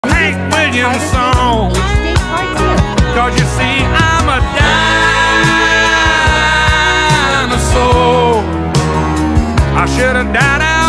Hank Williams song. Cause you see, I'm a dinosaur. I should have died out